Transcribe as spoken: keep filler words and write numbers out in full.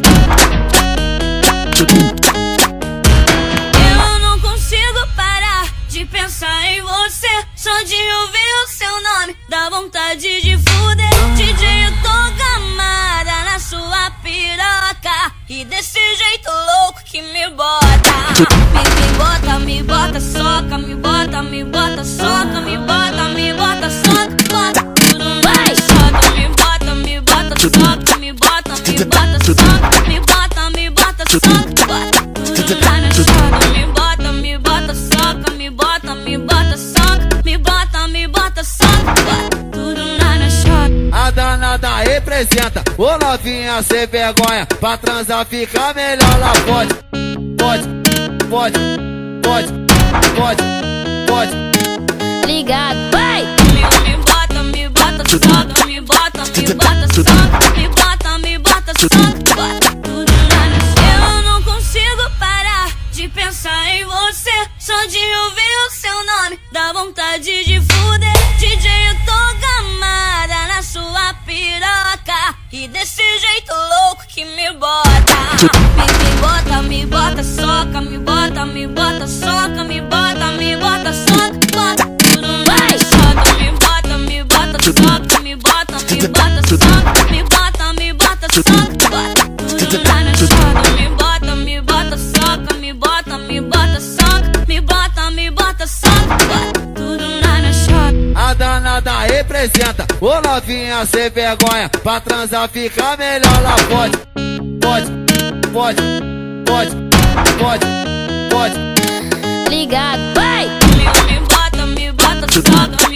Eu não consigo parar de pensar em você. Só de ouvir o seu nome dá vontade de fuder. D J, eu tô gamada na sua piroca, e desse jeito louco que me bota. Me, me bota, me bota, soca, me bota, me bota, soca, me bota, me bota, soca, bota tudo mais. Soca, me bota, me bota, soca, me bota, me bota, soca, me bota, me bota, soca, bota tudo lá na soca. Me bota, me bota, soca, me bota, me bota, soca, me bota, me bota, soca, bota tudo lá na soca. A danada representa, ô novinha sem vergonha, pra transar fica melhor lá pode. Pode, pode, pode, pode, pode. Ligado, vai! Me, me bota, me bota, soca, me bota, me bota, soca, me bota, me bota, soca, bota tudo lá na soca. Eu não consigo parar de pensar em você. Só de ouvir o seu nome dá vontade de fuder. D J, eu tô gamada na sua piroca, e desse jeito louco que me bota. Me, me bota, me bota, soca, me bota, me bota, soca, me bota, me bota, soca, bota tudo mais. Soca, me bota, me bota, soca, me bota, me bota, soca, me bota, me bota, soca, bota tudo lá na soca. Me bota, me bota, soca, me bota, me bota, soca, me bota, me bota, soca, bota tudo lá na soca. A danada representa, ô novinha sem vergonha, pra transar fica melhor lá pode. Pode, pode, pode, pode, pode. Ligado, vai! Me, me bota, me bota, soca,